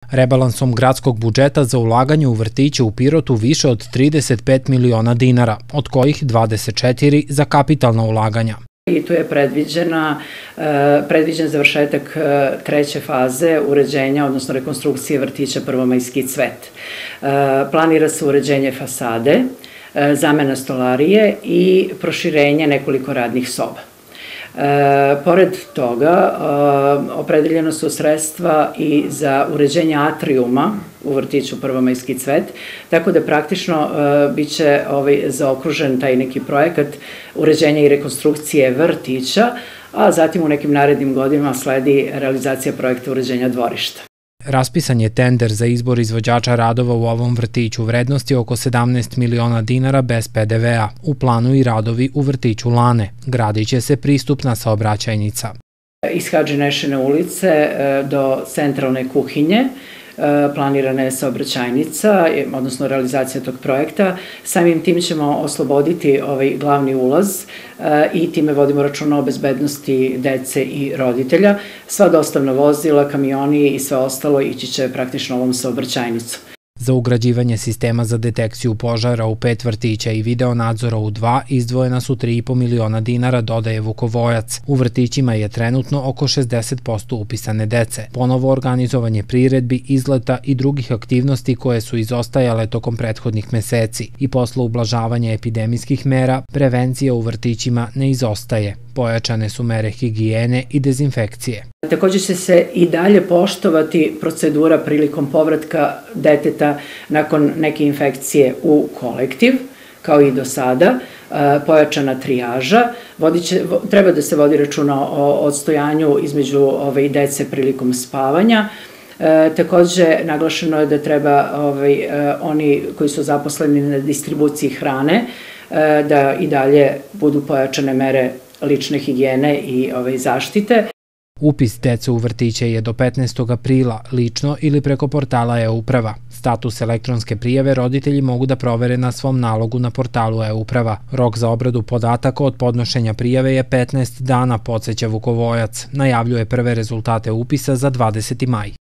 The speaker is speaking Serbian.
Rebalansom gradskog budžeta za ulaganje u vrtiće u Pirotu više od 35 miliona dinara, od kojih 24 za kapitalna ulaganja. I tu je predviđen završetak treće faze uređenja, odnosno rekonstrukcije vrtića Prvomajski cvet. Planira se uređenje fasade, zamena stolarije i proširenje nekoliko radnih soba. Pored toga, opredeljeno su sredstva i za uređenje atrijuma u vrtiću Prvomajski cvet, tako da praktično biće zaokružen taj neki projekat uređenja i rekonstrukcije vrtića, a zatim u nekim narednim godinama sledi realizacija projekta uređenja dvorišta. Raspisan je tender za izbor izvođača radova u ovom vrtiću u vrednosti oko 17 miliona dinara bez PDV-a. U planu i radovi u vrtiću Lane. Gradit će se pristupna saobraćajnica. Iz Hadži Nešine ulice do centralne kuhinje planirana je saobraćajnica, odnosno realizacija tog projekta. Samim tim ćemo osloboditi glavni ulaz i time vodimo računa o bezbednosti dece i roditelja. Sva dostavna vozila, kamioni i sve ostalo ići će praktično ovom saobraćajnicom. Za ugrađivanje sistema za detekciju požara u 5 vrtića i video nadzora u 2 izdvojena su 3,5 miliona dinara, dodaje Vukovojac. U vrtićima je trenutno oko 60% upisane dece. Ponovo organizovanje priredbi, izleta i drugih aktivnosti koje su izostajale tokom prethodnih meseci. I posle ublažavanja epidemijskih mera, prevencija u vrtićima ne izostaje. Pojačane su mere higijene i dezinfekcije. Također će se i dalje poštovati procedura prilikom povratka deteta nakon neke infekcije u kolektiv, kao i do sada, pojačana trijaža. Treba da se vodi računa o odstojanju između dece prilikom spavanja. Također naglašeno je da treba oni koji su zaposleni na distribuciji hrane da i dalje budu pojačane mere lične higijene i zaštite. Upis dece u vrtiće je do 15. aprila, lično ili preko portala e-uprava. Status elektronske prijave roditelji mogu da provere na svom nalogu na portalu e-uprava. Rok za obradu podataka od podnošenja prijave je 15 dana, podseća Vukovojac. Najavljuje prve rezultate upisa za 20. maj.